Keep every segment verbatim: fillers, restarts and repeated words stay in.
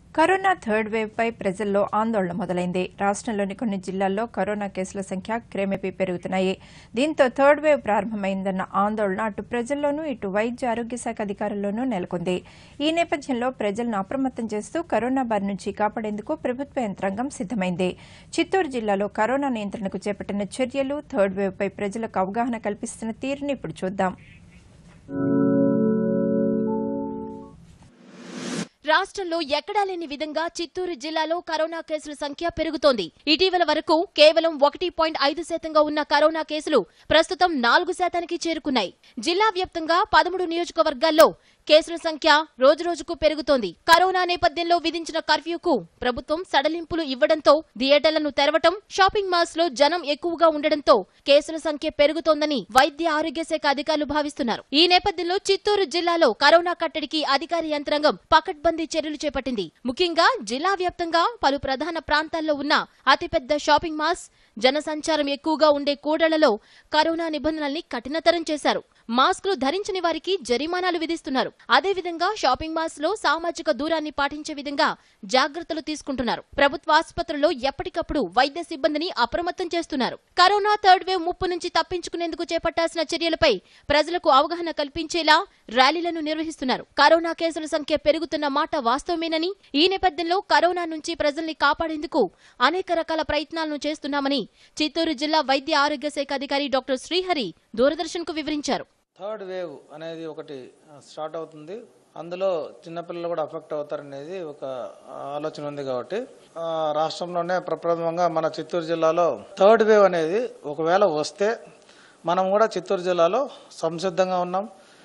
Corona third wave పై ప్రజల్లో ఆందోళన మొదలైంది. రాష్ట్రంలోని కొన్ని జిల్లాల్లో కరోనా కేసుల సంఖ్య క్రమేపీ పెరుగుతున్నాయి. దీంతో థర్డ్ వేవ్ ప్రారంభమైందన్న ఆందోళన అటు ప్రజల్లోనూ ఇటు వైద్య ఆరోగ్య శాఖ అధికారుల్లోనూ నెలకొంది. ఈ నేపథ్యంలో ప్రజలను అప్రమత్తం చేస్తూ కరోనా బారి నుంచి కాపాడేందుకు ప్రభుత్వ యంత్రాంగం సిద్దమైంది. చిత్తూరు జిల్లాలో కరోనా నియంత్రణకు చేపట్టిన చర్యలు, థర్డ్ వేవ్ పై ప్రజలకు అవగాహన కల్పిస్తున్న తీరును ఇప్పుడు చూద్దాం. రాష్ట్రంలో ఎక్కడా లేని విధంగా చిత్తూరు జిల్లాలో కరోనా కేసుల సంఖ్య పెరుగుతోంది. ఇటీవల వరకు కేవలం ఒకటి పాయింట్ ఐదు శాతంగా ఉన్న కరోనా కేసులు ప్రస్తుతం నాలుగు శాతానికి చేరుకున్నాయి. జిల్లా వ్యాప్తంగా పదమూడు నియోజకవర్గాల్లో కేసుల సంఖ్య రోజురోజుకు పెరుగుతోంది. కరోనా నేపథ్యంలో విధించిన కర్ఫ్యూకు ప్రభుత్వం సడలింపులు ఇవ్వడంతో థియేటర్లను తెరవటం, షాపింగ్ మాల్స్ లో జనం ఎక్కువగా ఉండడంతో కేసుల సంఖ్య పెరుగుతోందని వైద్య ఆరోగ్య శాఖ అధికారులు భావిస్తున్నారు. ఈ నేపథ్యంలో చిత్తూరు జిల్లాలో కరోనా కట్టడికి అధికార యంత్రాంగం పకడ్బందీ చర్యలు చేపట్టింది. ముఖ్యంగా జిల్లా వ్యాప్తంగా పలు ప్రధాన ప్రాంతాల్లో ఉన్న అతిపెద్ద షాపింగ్ మాల్స్, జనసంచారం ఎక్కువగా ఉండే కూడళ్లలో కరోనా నిబంధనల్ని కఠినతరం చేశారు. మాస్కులు ధరించని వారికి జరిమానాలు విధిస్తున్నారు. అదేవిధంగా షాపింగ్ మాల్స్ లో సామాజిక దూరాన్ని పాటించే విధంగా జాగ్రత్తలు తీసుకుంటున్నారు. ప్రభుత్వ ఆసుపత్రుల్లో ఎప్పటికప్పుడు వైద్య సిబ్బందిని అప్రమత్తం చేస్తున్నారు. కరోనా థర్డ్ వేవ్ ముప్పు నుంచి తప్పించుకునేందుకు చేపట్టాల్సిన చర్యలపై ప్రజలకు అవగాహన కల్పించేలా ర్యాలీలను నిర్వహిస్తున్నారు. కరోనా కేసుల సంఖ్య పెరుగుతున్న మాట వాస్తవమేనని, ఈ నేపథ్యంలో కరోనా నుంచి ప్రజల్ని కాపాడేందుకు అనేక రకాల ప్రయత్నాలను చేస్తున్నామని చిత్తూరు జిల్లా వైద్య ఆరోగ్య శాఖ అధికారి డాక్టర్ శ్రీహరి దూరదర్శన్ కు వివరించారు. థర్డ్ వేవ్ అనేది ఒకటి స్టార్ట్ అవుతుంది. అందులో చిన్నపిల్లలు కూడా అఫెక్ట్ అవుతారనేది ఒక ఆలోచన ఉంది. కాబట్టి రాష్ట్రంలోనే ప్రప్రథమంగా మన చిత్తూరు జిల్లాలో థర్డ్ వేవ్ అనేది ఒకవేళ వస్తే మనం కూడా చిత్తూరు జిల్లాలో సంసిద్ధంగా ఉన్నాం.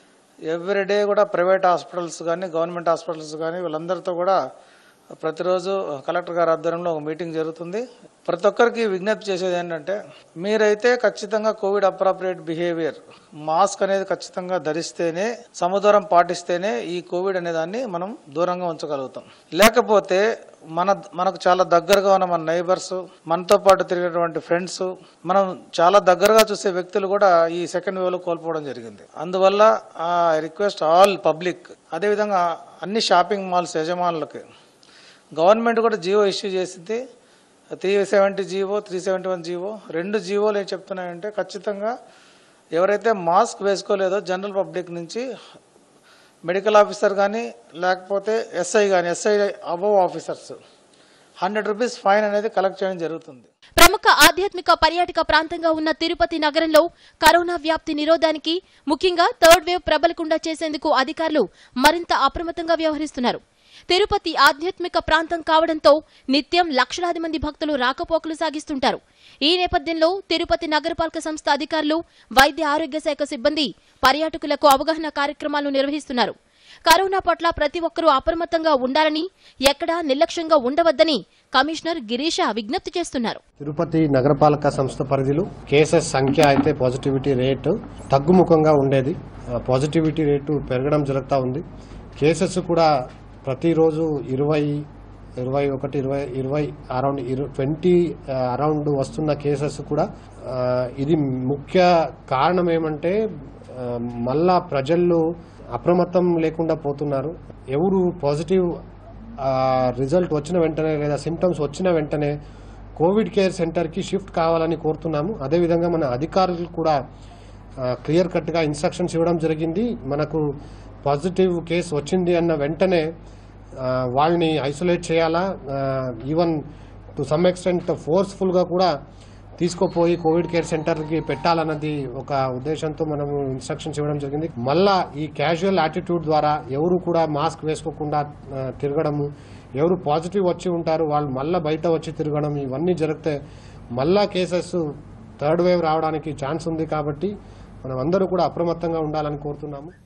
ఎవ్రీడే కూడా ప్రైవేట్ హాస్పిటల్స్ కానీ గవర్నమెంట్ హాస్పిటల్స్ కానీ వీళ్ళందరితో కూడా ప్రతిరోజు కలెక్టర్ గారి ఆధ్వర్యంలో ఒక మీటింగ్ జరుగుతుంది. ప్రతి ఒక్కరికి విజ్ఞప్తి చేసేది ఏంటంటే, మీరైతే ఖచ్చితంగా కోవిడ్ అప్రాప్రియేట్ బిహేవియర్, మాస్క్ అనేది ఖచ్చితంగా ధరిస్తేనే, సమదూరం పాటిస్తేనే ఈ కోవిడ్ అనే దాన్ని మనం దూరంగా ఉంచగలుగుతాం. లేకపోతే మన మనకు చాలా దగ్గరగా ఉన్న మన నైబర్స్, మనతో పాటు తిరిగినటువంటి ఫ్రెండ్స్, మనం చాలా దగ్గరగా చూసే వ్యక్తులు కూడా ఈ సెకండ్ వేవ్ లో కోల్పోవడం జరిగింది. అందువల్ల ఐ రిక్వెస్ట్ ఆల్ పబ్లిక్, అదేవిధంగా అన్ని షాపింగ్ మాల్స్ యజమానులకి గవర్నమెంట్ కూడా జీవో ఇష్యూ చేసింది. Three seventy GO, three seventy one GO, రెండు జీవోలు ఏం చెప్తున్నాయంటే, ఖచ్చితంగా ఎవరైతే మాస్క్ వేసుకోలేదో జనరల్ పబ్లిక్ నుంచి మెడికల్ ఆఫీసర్ కానీ లేకపోతే ఎస్ఐ కానీ, SI above officers hundred rupees fine అనేది కలెక్ట్ చేయడం జరుగుతుంది. ప్రముఖ ఆధ్యాత్మిక పర్యాటక ప్రాంతంగా ఉన్న తిరుపతి నగరంలో కరోనా వ్యాప్తి నిరోధానికి, ముఖ్యంగా థర్డ్ వేవ్ ప్రబలకుండా చేసేందుకు అధికారులు మరింత అప్రమత్తంగా వ్యవహరిస్తున్నారు. తిరుపతి ఆధ్యాత్మిక ప్రాంతం కావడంతో నిత్యం లక్షలాది మంది భక్తులు రాకపోకలు సాగిస్తుంటారు. ఈ నేపథ్యంలో తిరుపతి నగరపాలక సంస్థ అధికారులు, వైద్య ఆరోగ్య శాఖ సిబ్బంది పర్యాటకులకు అవగాహన కార్యక్రమాలు నిర్వహిస్తున్నారు. కరోనా పట్ల ప్రతి ఒక్కరూ అప్రమత్తంగా ఉండాలని, ఎక్కడా నిర్లక్ష్యంగా ఉండవద్దని కమిషనర్ గిరీష విజ్ఞప్తి చేస్తున్నారు. తిరుపతి నగరపాలక సంస్థ పరిధిలో కేసెస్ సంఖ్య అయితే పాజిటివిటీ రేటు తగ్గుముఖంగా ఉండేది. పాజిటివిటీ రేటు పెరగడం జరుగుతూ ఉంది. కేసెస్ కూడా ప్రతిరోజు ఇరవై ఇరవై ఒకటి ఇరవై ఇరవై అరౌండ్ ట్వంటీ అరౌండ్ వస్తున్న కేసెస్ కూడా. ఇది ముఖ్య కారణం ఏమంటే, మళ్ళా ప్రజలు అప్రమత్తం లేకుండా పోతున్నారు. ఎవరు పాజిటివ్ రిజల్ట్ వచ్చిన వెంటనే లేదా సిమ్టమ్స్ వచ్చిన వెంటనే కోవిడ్ కేర్ సెంటర్కి షిఫ్ట్ కావాలని కోరుతున్నాము. అదేవిధంగా మన అధికారులు కూడా క్లియర్ కట్గా ఇన్స్ట్రక్షన్స్ ఇవ్వడం జరిగింది. మనకు పాజిటివ్ కేసు వచ్చింది అన్న వెంటనే వాళ్ళని ఐసోలేట్ చేయాలా, ఈవెన్ టు సమ్ ఎక్స్టెంట్ ఫోర్స్ఫుల్గా కూడా తీసుకుపోయి కోవిడ్ కేర్ సెంటర్కి పెట్టాలన్నది ఒక ఉద్దేశంతో మనము ఇన్స్ట్రక్షన్స్ ఇవ్వడం జరిగింది. మళ్ళా ఈ క్యాజువల్ యాటిట్యూడ్ ద్వారా ఎవరు కూడా మాస్క్ వేసుకోకుండా తిరగడము, ఎవరు పాజిటివ్ వచ్చి ఉంటారు వాళ్ళు మళ్ళీ బయట వచ్చి తిరగడం, ఇవన్నీ జరిగితే మళ్ళా కేసెస్ థర్డ్ వేవ్ రావడానికి ఛాన్స్ ఉంది. కాబట్టి మనం అందరూ కూడా అప్రమత్తంగా ఉండాలని కోరుతున్నాము.